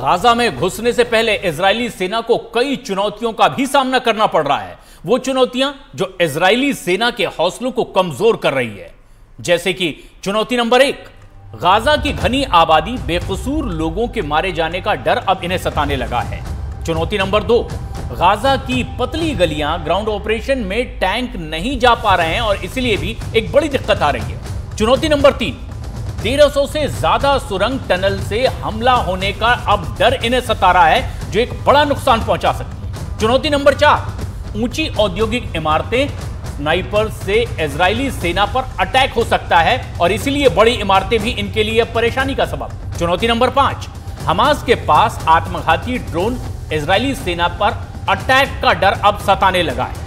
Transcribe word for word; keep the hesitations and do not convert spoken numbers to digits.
Gaza में घुसने से पहले इजरायली सेना को कई चुनौतियों का भी सामना करना पड़ रहा है। वो चुनौतियां जो इजरायली सेना के हौसलों को कमजोर कर रही है, जैसे कि चुनौती नंबर एक, गाजा की घनी आबादी, बेकसूर लोगों के मारे जाने का डर अब इन्हें सताने लगा है। चुनौती नंबर दो, गाजा की पतली गलियां, ग्राउंड ऑपरेशन में टैंक नहीं जा पा रहे हैं और इसलिए भी एक बड़ी दिक्कत आ रही है। चुनौती नंबर तीन, तेरह सौ से ज्यादा सुरंग टनल से हमला होने का अब डर इन्हें सता रहा है, जो एक बड़ा नुकसान पहुंचा सकती है। चुनौती नंबर चार, ऊंची औद्योगिक इमारतें, स्नाइपर से इजरायली सेना पर अटैक हो सकता है और इसलिए बड़ी इमारतें भी इनके लिए परेशानी का सबब। चुनौती नंबर पांच, हमास के पास आत्मघाती ड्रोन, इजरायली सेना पर अटैक का डर अब सताने लगा है।